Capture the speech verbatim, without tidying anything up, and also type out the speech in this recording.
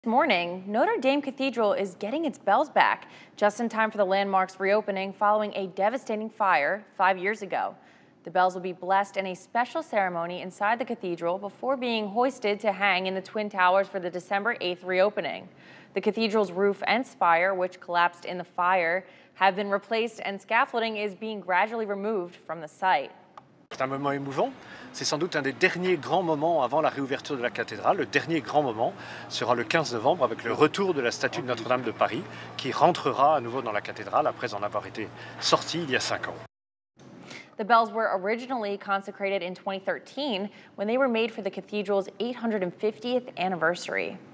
This morning, Notre Dame Cathedral is getting its bells back just in time for the landmark's reopening following a devastating fire five years ago. The bells will be blessed in a special ceremony inside the cathedral before being hoisted to hang in the Twin Towers for the December eighth reopening. The cathedral's roof and spire, which collapsed in the fire, have been replaced and scaffolding is being gradually removed from the site. C'est un moment émouvant, c'est sans doute un des derniers grands moments avant la réouverture de la cathédrale. Le dernier grand moment sera le quinze novembre avec le retour de la statue de Notre-Dame de Paris qui rentrera à nouveau dans la cathédrale après en avoir été sortie il y a cinq ans. The bells were originally consecrated in twenty thirteen when they were made for the cathedral's eight hundred fiftieth anniversary.